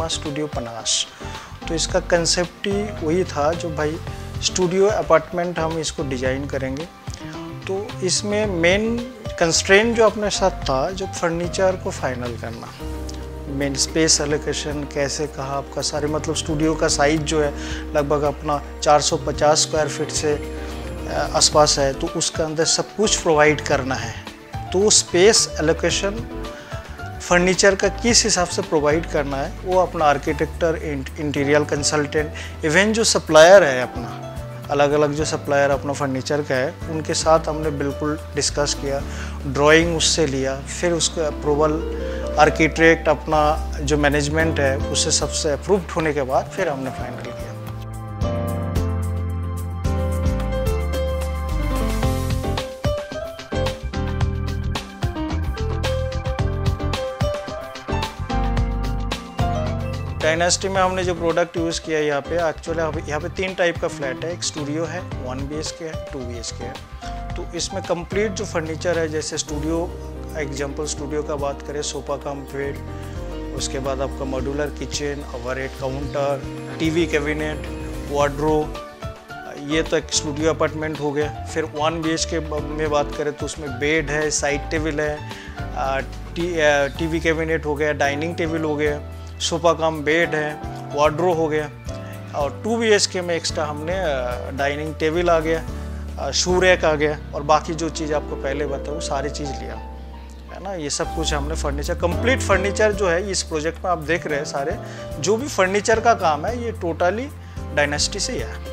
अपना स्टूडियो पनास। तो इसका कंसेप्ट ही वही था जो भाई स्टूडियो अपार्टमेंट हम इसको डिज़ाइन करेंगे। तो इसमें मेन कंस्ट्रेंट जो अपने साथ था, जो फर्नीचर को फाइनल करना, मेन स्पेस एलोकेशन कैसे कहा आपका सारे, मतलब स्टूडियो का साइज़ जो है लगभग अपना 450 स्क्वायर फीट से आसपास है, तो उसके अंदर सब कुछ प्रोवाइड करना है। तो स्पेस एलोकेशन फर्नीचर का किस हिसाब से प्रोवाइड करना है वो अपना आर्किटेक्टर, इंटीरियर कंसल्टेंट, इवन जो सप्लायर है अपना, अलग अलग जो सप्लायर अपना फर्नीचर का है, उनके साथ हमने बिल्कुल डिस्कस किया, ड्राइंग उससे लिया, फिर उसका अप्रूवल आर्किटेक्ट अपना जो मैनेजमेंट है उससे सबसे अप्रूव्ड होने के बाद फिर हमने फाइनल किया। डायनेस्टी में हमने जो प्रोडक्ट यूज़ किया यहाँ पे, एक्चुअली यहाँ पे 3 टाइप का फ्लैट है। एक स्टूडियो है, 1 BHK है, 2 BHK है। तो इसमें कंप्लीट जो फर्नीचर है, जैसे स्टूडियो एग्जांपल स्टूडियो का बात करें, सोफा कम बेड, उसके बाद आपका modular kitchen, overhead counter, TV cabinet, wardrobe, ये तो एक स्टूडियो अपार्टमेंट हो गया। फिर 1 BHK में बात करें तो उसमें बेड है, साइड टेबल है, टीवी कैबिनेट हो गया, डाइनिंग टेबल हो गया, सोफा कम बेड है, वार्डरोब हो गया। और 2 BHK में एक्स्ट्रा हमने डाइनिंग टेबल आ गया, शू रैक आ गया, और बाकी जो चीज़ आपको पहले बताऊँ वो सारी चीज़ लिया है ना। ये सब कुछ हमने फर्नीचर, कंप्लीट फर्नीचर जो है इस प्रोजेक्ट में आप देख रहे हैं, सारे जो भी फर्नीचर का काम है ये टोटली डायनेस्टी से ही है।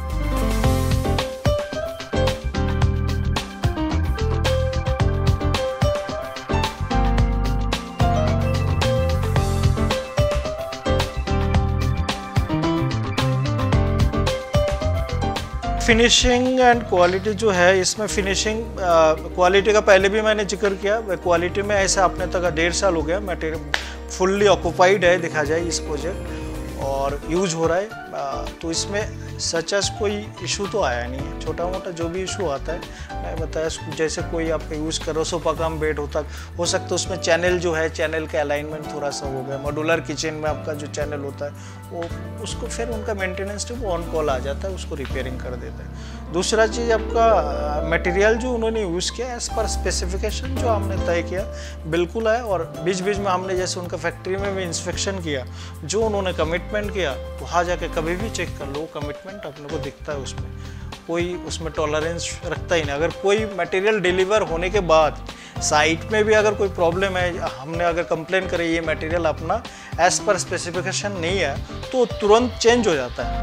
फिनिशिंग एंड क्वालिटी जो है, इसमें फिनिशिंग क्वालिटी का पहले भी मैंने जिक्र किया। क्वालिटी में ऐसा अपने तक 1.5 साल हो गया, मटेरियल फुल्ली ऑक्यूपाइड है देखा जाए इस प्रोजेक्ट, और यूज हो रहा है। तो इसमें सच एज कोई इशू तो आया नहीं है। छोटा मोटा जो भी इशू आता है मैं बताया, जैसे कोई आप यूज़ करो सोफा कम बेड हो सकता है उसमें चैनल जो है, चैनल का अलाइनमेंट थोड़ा सा हो गया। मॉड्यूलर किचन में आपका जो चैनल होता है वो उसको फिर उनका मेंटेनेंस वो ऑन कॉल आ जाता है, उसको रिपेयरिंग कर देता है। दूसरा चीज़ आपका मटेरियल जो उन्होंने यूज़ किया एज़ पर स्पेसिफिकेशन जो हमने तय किया बिल्कुल है। और बीच बीच में हमने जैसे उनका फैक्ट्री में भी इंस्पेक्शन किया, जो उन्होंने कमिटमेंट किया वहाँ जाके कभी भी चेक कर लो, कमिटमेंट अपने को दिखता है उसमें, कोई उसमें टॉलरेंस रखता ही नहीं। अगर कोई मटेरियल डिलीवर होने के बाद साइट में भी अगर कोई प्रॉब्लम है, हमने अगर कंप्लेन करे ये मटेरियल अपना एज पर स्पेसिफिकेशन नहीं है, तो तुरंत चेंज हो जाता है।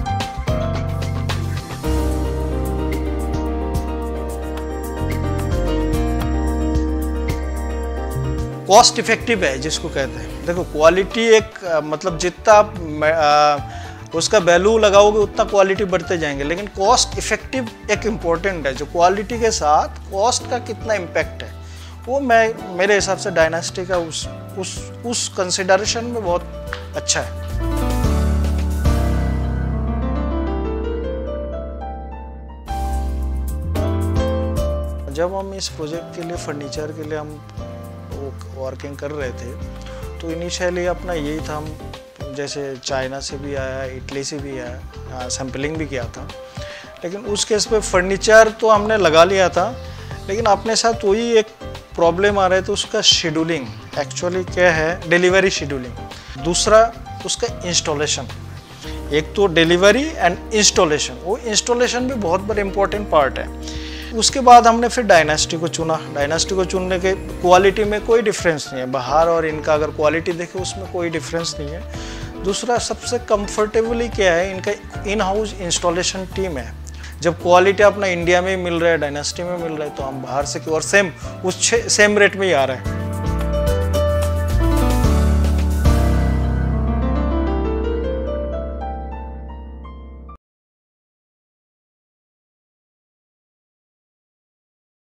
कॉस्ट इफेक्टिव है जिसको कहते हैं। देखो क्वालिटी एक मतलब जितना आप उसका वैल्यू लगाओगे उतना क्वालिटी बढ़ते जाएंगे, लेकिन कॉस्ट इफेक्टिव एक इम्पोर्टेंट है। जो क्वालिटी के साथ कॉस्ट का कितना इम्पैक्ट है वो मेरे हिसाब से डायनेस्टी का उस कंसिडरेशन में बहुत अच्छा है। जब हम इस प्रोजेक्ट के लिए फर्नीचर के लिए हम वर्किंग कर रहे थे तो इनिशियली अपना यही था, हम जैसे चाइना से भी आया, इटली से भी आया, सैम्पलिंग भी किया था। लेकिन उस केस पे फर्नीचर तो हमने लगा लिया था, लेकिन अपने साथ वही एक प्रॉब्लम आ रहा है। तो उसका शेड्यूलिंग एक्चुअली क्या है, डिलीवरी शेड्यूलिंग, दूसरा उसका इंस्टॉलेशन। एक तो डिलीवरी एंड इंस्टॉलेशन, वो इंस्टॉलेशन भी बहुत बड़ा इंपॉर्टेंट पार्ट है। उसके बाद हमने फिर डायनेस्टी को चुना। डायनेस्टी को चुनने के क्वालिटी में कोई डिफरेंस नहीं है, बाहर और इनका अगर क्वालिटी देखें उसमें कोई डिफरेंस नहीं है। दूसरा सबसे कंफर्टेबली क्या है, इनका इन हाउस इंस्टॉलेशन टीम है। जब क्वालिटी अपना इंडिया में मिल रहा है, डायनेस्टी में मिल रहा है, तो हम बाहर से क्यों, और सेम रेट में ही आ रहा है।